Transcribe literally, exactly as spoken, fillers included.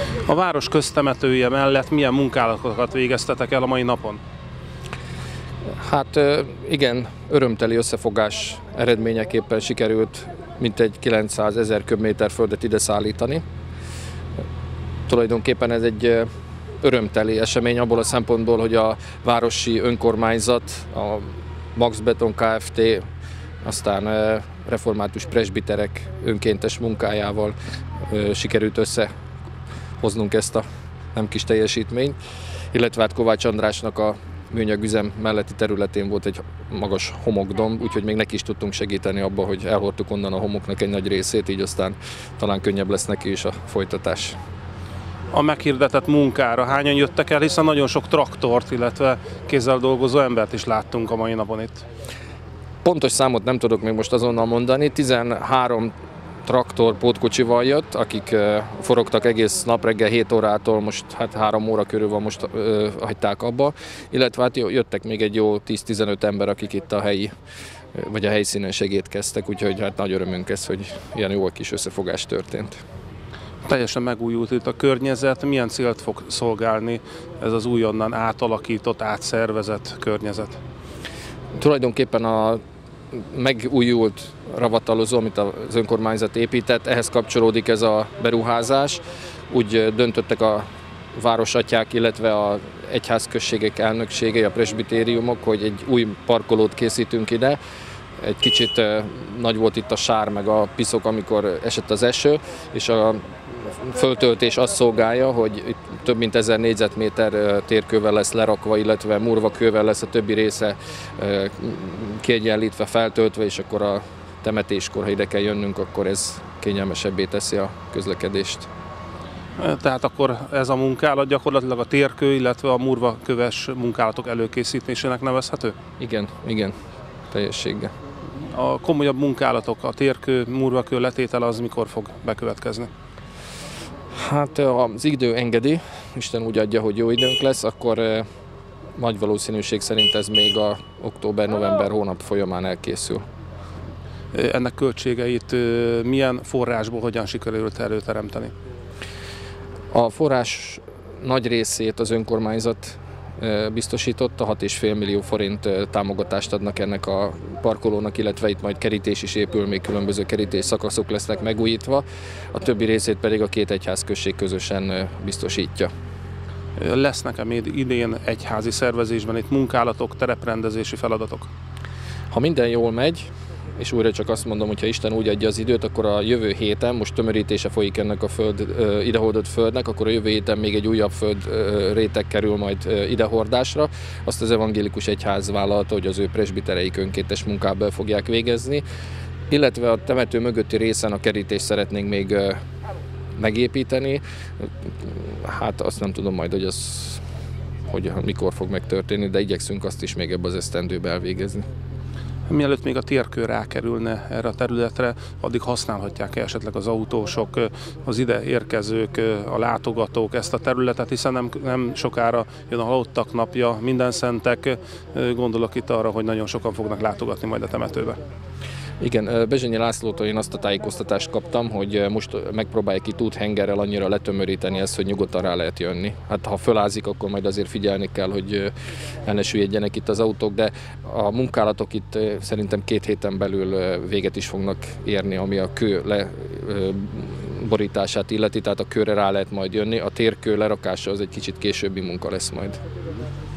A város köztemetője mellett milyen munkálatokat végeztetek el a mai napon? Hát igen, örömteli összefogás eredményeképpen sikerült mintegy kilencszázezer köbméter földet ide szállítani. Tulajdonképpen ez egy örömteli esemény abból a szempontból, hogy a városi önkormányzat, a Max Beton Kft., aztán református presbiterek önkéntes munkájával sikerült összehoznunk ezt a nem kis teljesítményt, illetve hát Kovács Andrásnak a műanyagüzem melletti területén volt egy magas homokdomb, úgyhogy még neki is tudtunk segíteni abban, hogy elhordtuk onnan a homoknak egy nagy részét, így aztán talán könnyebb lesz neki is a folytatás. A meghirdetett munkára hányan jöttek el, hiszen nagyon sok traktort, illetve kézzel dolgozó embert is láttunk a mai napon itt. Pontos számot nem tudok még most azonnal mondani, tizenhárom traktor pótkocsival jött, akik forogtak egész nap reggel hét órától, most hát három óra körül van, most ö, hagyták abba, illetve hát jöttek még egy jó tíz-tizenöt ember, akik itt a helyi, vagy a helyszínen segítkeztek, úgyhogy hát nagy örömünk ez, hogy ilyen jó kis összefogás történt. Teljesen megújult itt a környezet, milyen célt fog szolgálni ez az újonnan átalakított, átszervezett környezet? Tulajdonképpen a megújult ravatalozó, amit az önkormányzat épített, ehhez kapcsolódik ez a beruházás. Úgy döntöttek a városatyák, illetve az egyházközségek elnökségei, a presbitériumok, hogy egy új parkolót készítünk ide. Egy kicsit nagy volt itt a sár meg a piszok, amikor esett az eső, és a föltöltés azt szolgálja, hogy itt több mint ezer négyzetméter térkővel lesz lerakva, illetve murvakővel lesz a többi része kiegyenlítve, feltöltve, és akkor a temetéskor, ha ide kell jönnünk, akkor ez kényelmesebbé teszi a közlekedést. Tehát akkor ez a munkálat gyakorlatilag a térkő, illetve a murvaköves munkálatok előkészítésének nevezhető? Igen, igen, teljességgel. A komolyabb munkálatok, a térkő, murvakő letétele az mikor fog bekövetkezni? Hát az idő engedi, Isten úgy adja, hogy jó időnk lesz, akkor nagy valószínűség szerint ez még a október-november hónap folyamán elkészül. Ennek költségeit milyen forrásból hogyan sikerült előteremteni? A forrás nagy részét az önkormányzat biztosította, hat egész öt millió forint támogatást adnak ennek a parkolónak, illetve itt majd kerítés is épül, még különböző kerítés szakaszok lesznek megújítva, a többi részét pedig a két egyházközség közösen biztosítja. Lesznek-e még idén egyházi szervezésben itt munkálatok, tereprendezési feladatok? Ha minden jól megy, és újra csak azt mondom, hogy ha Isten úgy adja az időt, akkor a jövő héten, most tömörítése folyik ennek a föld, idehordott földnek, akkor a jövő héten még egy újabb föld réteg kerül majd idehordásra. Azt az evangélikus egyház vállalta, hogy az ő presbitereik önkéntes munkával fogják végezni, illetve a temető mögötti részen a kerítést szeretnénk még megépíteni. Hát azt nem tudom majd, hogy az hogy mikor fog megtörténni, de igyekszünk azt is még ebbe az esztendőbe elvégezni. Mielőtt még a térkő rákerülne erre a területre, addig használhatják -e esetleg az autósok, az ide érkezők, a látogatók ezt a területet, hiszen nem, nem sokára jön a halottak napja, mindenszentek, gondolok itt arra, hogy nagyon sokan fognak látogatni majd a temetőbe. Igen, Bezsenyi Lászlótól én azt a tájékoztatást kaptam, hogy most megpróbálják itt úthengerrel annyira letömöríteni ezt, hogy nyugodtan rá lehet jönni. Hát ha fölázik, akkor majd azért figyelni kell, hogy el ne süllyedjenek itt az autók, de a munkálatok itt szerintem két héten belül véget is fognak érni, ami a kő leborítását illeti, tehát a kőre rá lehet majd jönni. A térkő lerakása az egy kicsit későbbi munka lesz majd.